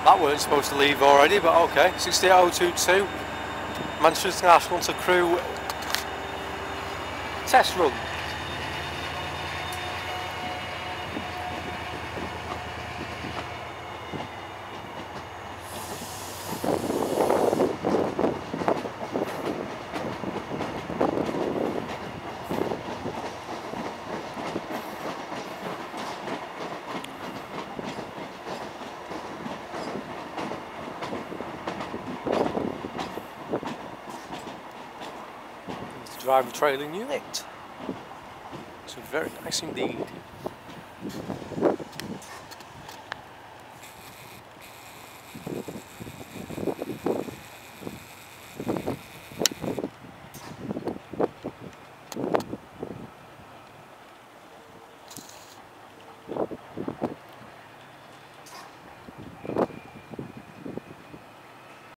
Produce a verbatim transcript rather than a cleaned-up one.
That weren't supposed to leave already, but okay. sixty-eight oh twenty-two. Manchester International to Crewe. Test run. Driver trailing unit. So very nice indeed.